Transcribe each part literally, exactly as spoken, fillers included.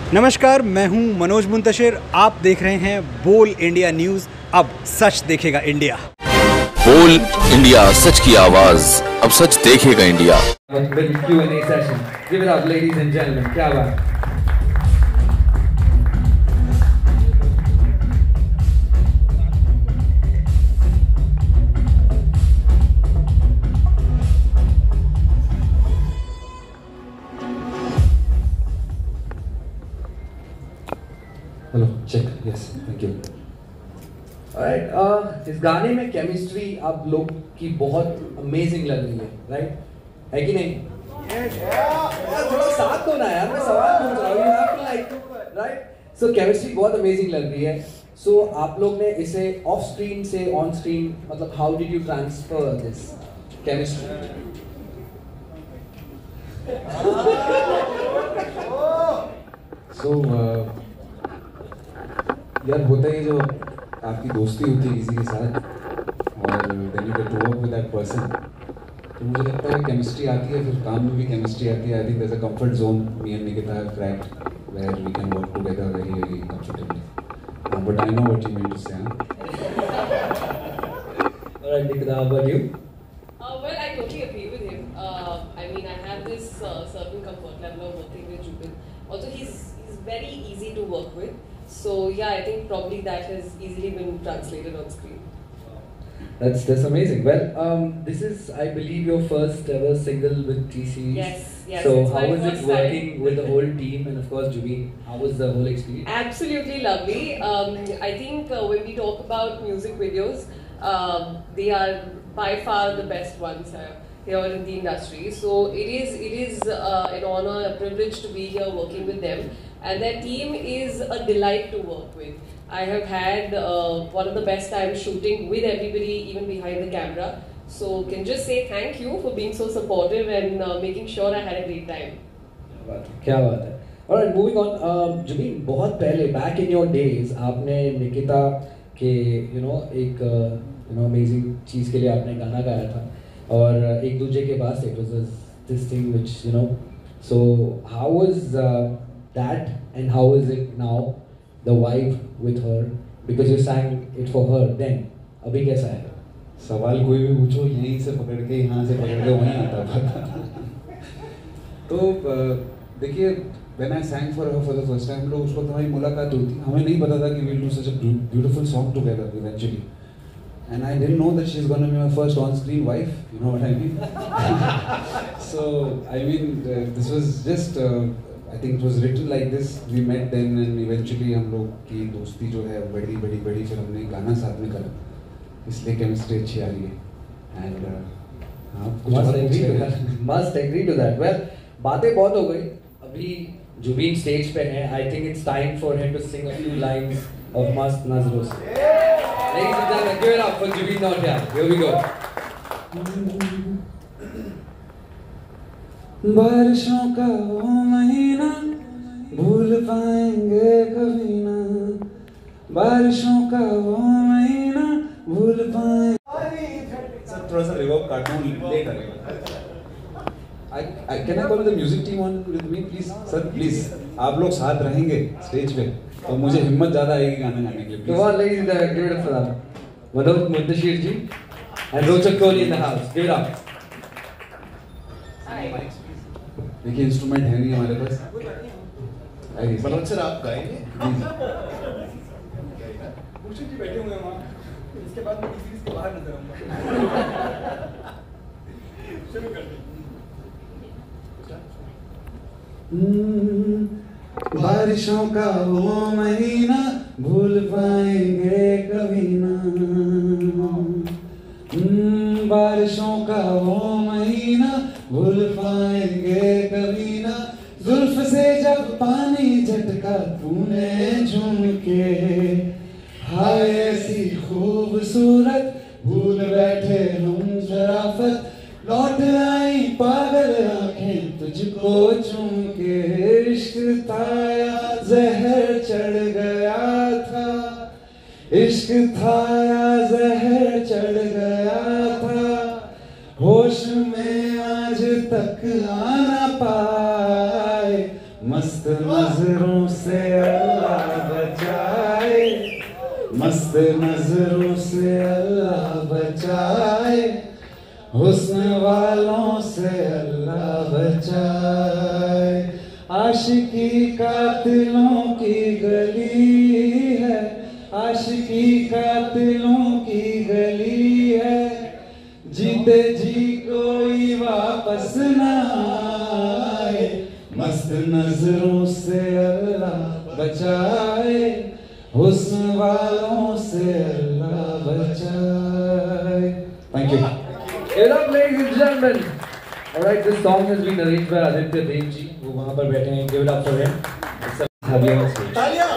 नमस्कार, मैं हूं मनोज मुंतशिर। आप देख रहे हैं बोल इंडिया न्यूज़। अब सच देखेगा इंडिया। बोल इंडिया, सच की आवाज। अब सच देखेगा India. Q and A session. Give it up ladies and gentlemen. क्या बात। Hello check. Yes, thank you. Alright, uh, इस गाने में केमिस्ट्री आप लोग की बहुत अमेजिंग लग रही है, राइट? है कि नहीं? यार थोड़ा साथ दो ना यार, मैं सवाल पूछ रहा हूँ। You have to like, right? So chemistry बहुत अमेजिंग लग रही है। सो so, आप लोग ने इसे ऑफ स्क्रीन से ऑन स्क्रीन, मतलब how did you transfer this chemistry? So यार होता है जो आपकी दोस्ती होती है किसी के साथ और then you get to work with that person, तो मुझे लगता है केमिस्ट्री आती है, फिर काम में भी केमिस्ट्री आती है। I think there is a comfort zone me and Nikita have cracked where we can work together very very comfortably. But I know what you mean to say. Alright Nikita, how about you? Uh, well, I totally agree with him. Uh, I mean, I have this uh, certain comfort level of working with Jubin. Also, he's he's very easy to work with. So yeah, I think probably that has easily been translated on screen. That's that's amazing. Well, um, this is, I believe, your first ever single with T Series. Yes, yes. So it's how my was it first working time. with the whole team and of course Jubin? How was the whole experience? Absolutely lovely. Um, I think uh, when we talk about music videos, um, they are by far the best ones uh, here in the industry. So it is it is uh, an honor, a privilege to be here working with them. And their team is a delight to work with. I have had uh, one of the best times shooting with everybody, even behind the camera. So can just say thank you for being so supportive and uh, making sure I had a great time. क्या बात है। Alright, moving on. um, Jubin, बहुत पहले back in your days आपने निकिता के you know एक uh, you know amazing चीज़ के लिए आपने गाना गाया था और एक दूसरे के पास it was this thing which you know, so how was uh, that and how is it now, the vibe with her, because you sang it for her then? अभी कैसा है? सवाल कोई भी पूछो, यहीं से पकड़ के यहाँ से पकड़ के वहीं आता था। तो देखिए, when I sang for her for the first time, लोग उस वक्त हमारी मुलाकात हुई थी, हमें नहीं पता था कि we'll do such a beautiful song together eventually, and I didn't know that she's gonna be my first on-screen wife. You know what I mean? So I mean, uh, this was just. Uh, I think it was written like this. We met then and eventually हम लोग की दोस्ती जो है बड़ी बड़ी बड़ी, फिर हमने गाना साथ में करा, इसलिए केमिस्ट्री अच्छी आ रही है। एंड हाँ, must agree to that. Must agree to that. Well, बातें बहुत हो गई, अभी जुबीन स्टेज पे है। I think it's time for him to sing a few lines of मस्त नजरों से। Ladies and gentlemen, give it up for Jubin Nautiyal. Here we go. बारिशों का वो महीना भूल पाएंगे कभी ना, बारिशों का वो महीना भूल पाएंगे। सर थोड़ा सा रिवर्ब काटूं, ले करेगा। I I can I call the music team on with me please? Sir please, आप लोग साथ रहेंगे स्टेज पे तो मुझे हिम्मत ज्यादा आएगी गाना गाने के लिए। Come on, ladies and gentlemen, give it up for them. Manoj Muntashir ji and Rochak Kohli in the house. Give it up. देखिए इंस्ट्रूमेंट है नहीं हमारे पास। मनोज सर आप गाएंगे? भूषण जी बैठे हुए हैं वहाँ, इसके बाद मैं किसी के बाहर नजर आऊँगा। शुरू कर दे। बारिशों का वो महीना भूल पाएंगे कभी ना, बारिशों का वो महीना भूल पाएंगे कभी ना, जुल्फ से जब पानी झटका तूने झूम के, हाय ऐसी खूबसूरत भूल बैठे हम शराफत, लौट आई पागल आंखें तुझको चूम के, इश्क था या जहर चढ़ गया था, इश्क था या जहर चढ़ गया था, होश में आज तक आना पाए, मस्त नजरों से अल्लाह बचाए, मस्त नजरों से अल्लाह बचाए, हुस्न वालों से अल्लाह बचाए। आशिकी कातिलों की गली है, आशिकी कातिलों की गली है, जीते जी कोई वापस न आए, मस्त नजरों से अल्लाह बचाए, हुस्न वालों से अल्लाह बचाए। Thank you. Get up, ladies and gentlemen. All right, this song has been arranged by Aditya Dev ji. वो वहाँ पर बैठे हैं. Give it up for him. Have you on stage? तालियां।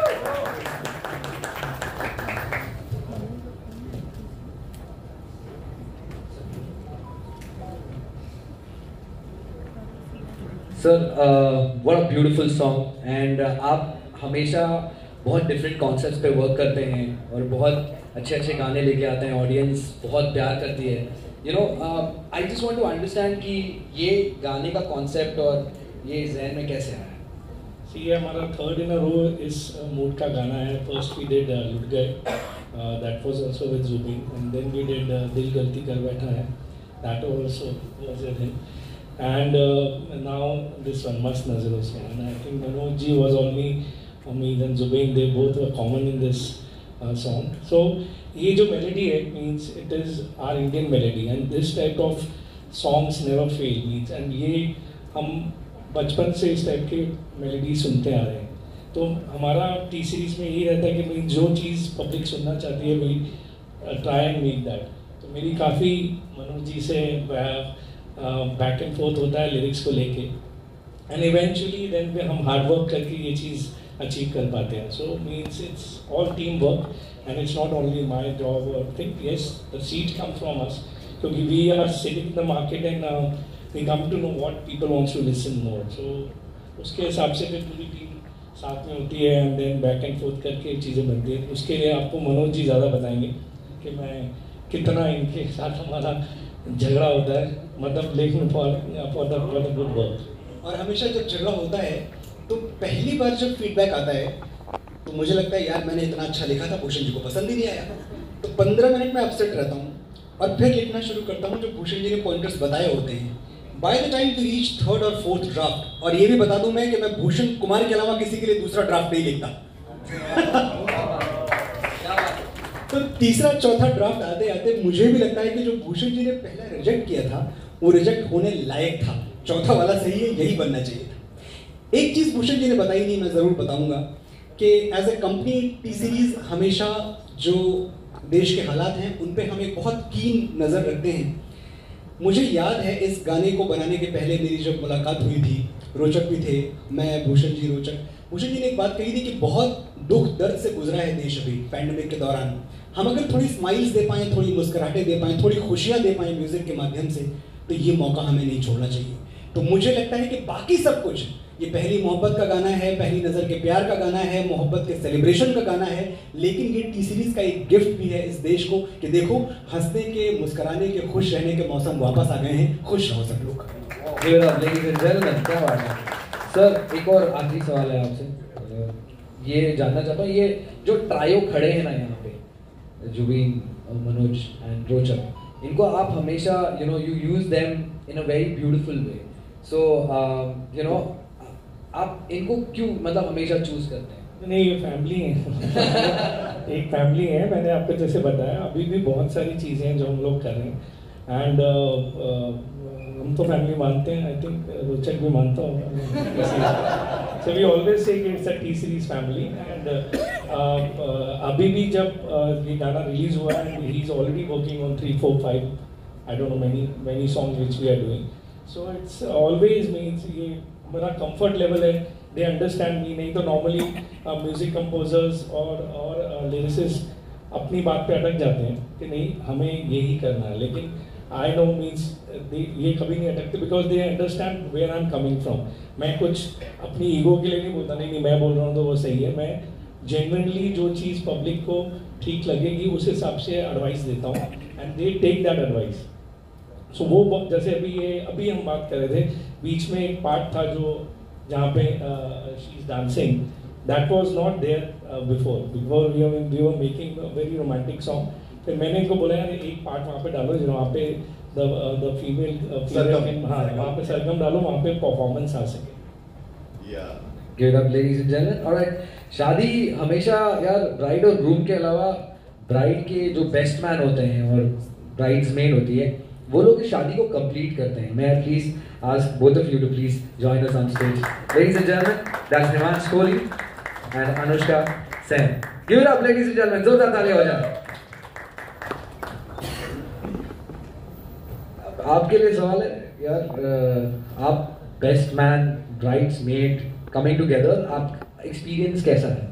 Sir, uh, what a beautiful song. And uh, आप हमेशा बहुत different concepts पे work करते हैं और बहुत अच्छे अच्छे गाने लेके आते हैं. Audience बहुत प्यार करती है. You know, uh, I just want to understand कि ये गाने का concept और ये ज़हन में कैसे आया? See, ये हमारा third in a row इस mood का गाना है. First we did uh, लुट गए, uh, that was also with Zubin, and then we did uh, दिल गलती कर बैठा है, that also was with him. And uh, now this one, मस्त नजरों से, and I think Manoj ji was only for me, then Zubin, they both were common in this uh, song. So ये जो melody है means it is our Indian melody, and this type of songs never fail means, and ये हम बचपन से इस type के melody सुनते आ रहे हैं. तो हमारा टी सीरीज में यही रहता है कि भाई जो चीज़ पब्लिक सुनना चाहती है भाई ट्राई एंड मेक दैट. तो मेरी काफ़ी मनोज जी से बैक एंड फोर्थ होता है लिरिक्स को लेके, एंड इवेंचुअली देन हम हार्ड वर्क करके ये चीज़ अचीव कर पाते हैं. So means it's all team work and it's not only my job और think yes the seat come from us, क्योंकि we are sitting in the market and we come to know what people wants to listen more. So उसके हिसाब से फिर पूरी team साथ में होती है and then back and forth करके चीज़ें बनती है. उसके लिए आपको मनोज जी ज़्यादा बताएंगे कि मैं कितना इनके साथ हमारा झगड़ा होता है, मतलब लेकिन for for the for the good work. और हमेशा जब झगड़ा होता है तो पहली बार जब फीडबैक आता है तो मुझे लगता है यार मैंने इतना अच्छा लिखा था, भूषण जी को पसंद ही नहीं आया. तो पंद्रह मिनट में अपसेट रहता हूँ और फिर लिखना शुरू करता हूँ जो भूषण जी ने पॉइंटर्स बताए होते हैं. By the time to reach third और फोर्थ ड्राफ्ट, और ये भी बता दूं मैं कि मैं भूषण कुमार के अलावा किसी के लिए दूसरा ड्राफ्ट नहीं लिखता. तो तीसरा चौथा ड्राफ्ट आते आते मुझे भी लगता है कि जो भूषण जी ने पहला रिजेक्ट किया था वो रिजेक्ट होने लायक था. चौथा वाला सही है, यही बनना चाहिए था. एक चीज़ भूषण जी ने बताई नहीं, मैं ज़रूर बताऊंगा कि as a company T Series हमेशा जो देश के हालात हैं उन पे हम एक बहुत कीन नज़र रखते हैं. मुझे याद है इस गाने को बनाने के पहले मेरी जब मुलाकात हुई थी, रोचक भी थे, मैं भूषण जी रोचक, भूषण जी ने एक बात कही थी कि बहुत दुख दर्द से गुजरा है देश अभी पैंडेमिक के दौरान. हम अगर थोड़ी स्माइल्स दे पाएँ, थोड़ी मुस्कुराहटें दे पाएँ, थोड़ी खुशियाँ दे पाएँ म्यूज़िक के माध्यम से, तो ये मौका हमें नहीं छोड़ना चाहिए. तो मुझे लगता है कि बाकी सब कुछ, ये पहली मोहब्बत का गाना है, पहली नज़र के प्यार का गाना है, मोहब्बत के सेलिब्रेशन का गाना है, लेकिन ये टी सीरीज का एक गिफ्ट भी है इस देश को कि देखो हंसने के, मुस्कुराने के, खुश रहने के मौसम वापस आ गए हैं. खुश रहो सब लोग. क्या बात है सर. एक और आखिरी सवाल है आपसे, ये जानना चाहता हूँ, ये जो ट्रायो खड़े हैं ना यहाँ पे, जुबीन, मनोज एंड रोचक, इनको आप हमेशा you know you use them in a very beautiful way. So you know आप इनको क्यों मतलब हमेशा चूज करते हैं? नहीं, ये फैमिली है. एक फैमिली है. मैंने आपको जैसे बताया अभी भी बहुत सारी चीज़ें हैं जो हम लोग कर रहे हैं एंड uh, uh, हम तो फैमिली मानते हैं. आई थिंक रोचक भी मानता होगा. So we always say it's a T Series family and अभी भी जब uh, ये गाना रिलीज हुआ and he is already working on three four five I don't know many many songs which we are doing. So it's always means ये मेरा comfort level है. They understand me. नहीं तो नॉर्मली म्यूजिक कंपोजर्स और और lyricist अपनी बात पे अटक जाते हैं कि नहीं हमें यही करना है, लेकिन आई नो मीन्स ये कभी नहीं अटकते because they understand where I am coming from. मैं कुछ अपनी ईगो के लिए नहीं बोलता, नहीं नहीं मैं बोल रहा हूँ तो वो सही है. मैं जेन्युइनली जो चीज़ पब्लिक को ठीक लगेगी उस हिसाब से एडवाइस देता हूँ and they take that advice. So वो जैसे अभी ये अभी हम बात कर रहे थे, बीच में एक पार्ट था जो जहाँ पे she is dancing, that was not there before before we we were making a very romantic song. फिर मैंने इनको बोला यार एक पार्ट वहाँ पे डालो जो वहाँ पे द द फीमेल फीमेल हाँ वहाँ पे सरगम डालो, वहाँ पे परफॉर्मेंस आ सके। Give it up, ladies and gentlemen. Alright, शादी हमेशा यार ब्राइड और ग्रूम के अलावा ब्राइड के जो बेस्ट मैन होते हैं और ब्राइड्स मेड होती है, वो लोग इस शादी को कंप्लीट करते हैं। मैं please ask both of you to please join us on stage. Ladies and gentlemen, that's Himansh Kohli and Anushka Sen. Give it up, ladies and gentlemen. जोरदार तालियां हो जाए। आपके लिए सवाल है यार, आप best man bridesmaid coming together, आप एक्सपीरियंस कैसा है?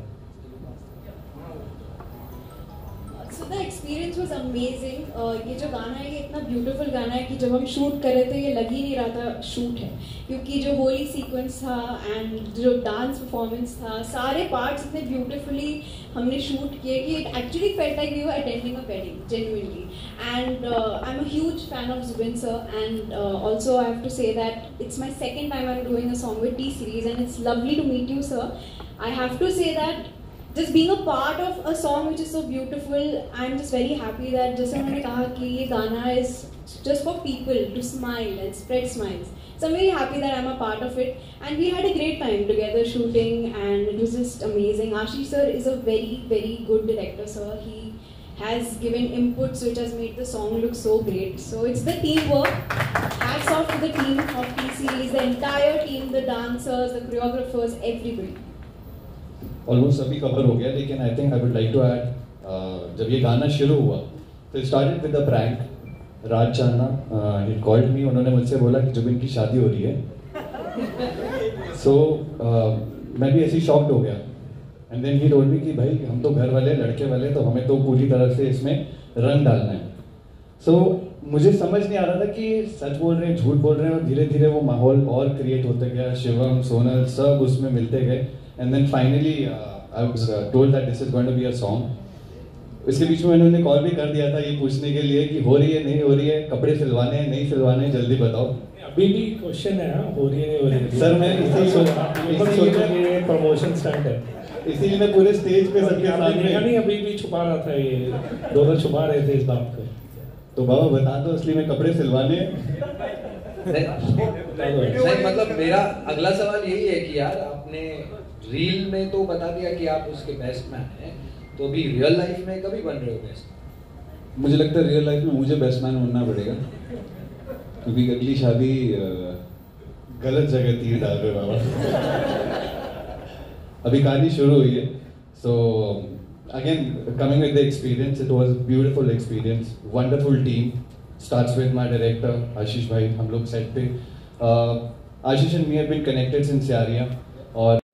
So the experience was amazing. uh, ये जो गाना है ये इतना ब्यूटीफुल गाना है कि जब हम शूट कर रहे थे ये लग ही नहीं रहा था शूट है, क्योंकि जो होली सीक्वेंस था एंड जो डांस परफॉर्मेंस था, सारे पार्ट्स इतने ब्यूटीफुली हमने शूट किए कि it actually felt like we were attending a wedding genuinely. And I am a huge fan of Zubin sir, and also I have to say that it's my second time I am doing a song with T Series and it's lovely to meet you sir. I have to say that just being a part of a song which is so beautiful, I'm just very happy that जैसे उन्होंने कहा कि ये गाना is just for people to smile and spread smiles. So I'm very happy that I'm a part of it, and we had a great time together shooting, and it was just amazing. Ashish sir is a very very good director, sir. He has given inputs which has made the song look so great. So it's the teamwork. Hats off to the team of T Series, the entire team, the dancers, the choreographers, everybody. Almost सभी cover हो गया, लेकिन I think I would like to add, जब ये गाना शुरू हुआ तो started with a prank. Raj Chandna he called me, उन्होंने मुझसे बोला कि जुबिन की शादी हो रही है। सो so, uh, मैं भी ऐसे ही शॉक्ड हो गया, and then he told me कि भाई हम तो घर वाले लड़के वाले, तो हमें तो पूरी तरह से इसमें रंग डालना है। सो so, मुझे समझ नहीं आ रहा था कि सच बोल रहे हैं झूठ बोल रहे हैं, और धीरे धीरे वो माहौल और क्रिएट होते गया, शिवम सोनल सब उसमें मिलते गए, and then finally I was told that this is going to be a song. इसके बीच में उन्होंने कॉल भी कर दिया था ये पूछने के लिए कि हो रही है नहीं हो रही है, कपड़े सिलवाने हैं नहीं सिलवाने हैं, जल्दी बताओ। अभी भी क्वेश्चन है, हाँ, हो रही है नहीं हो रही है सर मैं इसीलिए प्रमोशन स्टंट है, इसीलिए मैं पूरे स्टेज पे सबके सामने नहीं अभी भी छुपा रहा था, ये दोनों छुपा रहे थे इस बात को। तो बाबा बता दो असली में कपड़े सिलवाने नहीं, मतलब मेरा अगला सवाल यही है कि यार आपने रील में तो बता दिया कि आप उसके बेस्ट मैन हैं, तो अभी रियल लाइफ में कभी बन रहे हो बेस्ट? मुझे लगता है रियल लाइफ में मुझे बेस्ट मैन बनना पड़ेगा, क्योंकि अगली शादी गलत जगह तीर डाल रहे बाबा। अभी कहानी शुरू हुई है। So again coming with the experience, it was beautiful experience, wonderful team, starts with my director Ashish भाई। हम लोग सेट पे, Ashish and me have been connected since Yaariyan, और